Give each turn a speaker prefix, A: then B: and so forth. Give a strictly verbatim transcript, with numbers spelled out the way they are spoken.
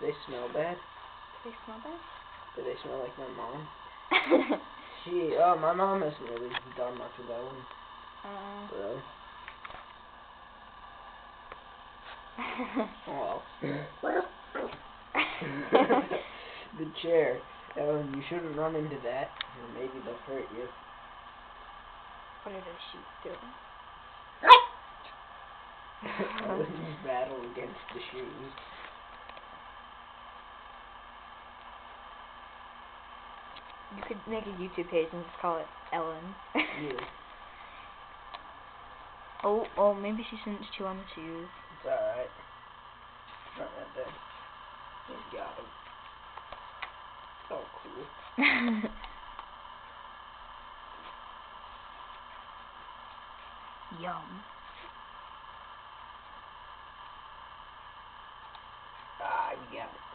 A: they smell bad?
B: Do they smell bad?
A: Do they smell like my mom? She, oh, my mom hasn't really done much with that one.
B: Uh.
A: Really? Oh. The chair. Ellen, you shouldn't run into that. Maybe they'll hurt you.
B: What are those sheep doing?
A: Ellen's battle against the shoes.
B: You could make a YouTube page and just call it Ellen.
A: Yeah.
B: Oh, oh, maybe she shouldn't chew on the shoes.
A: It's alright. Not that bad. Just got him. Oh, cool.
B: Yum.
A: Ah, you got it.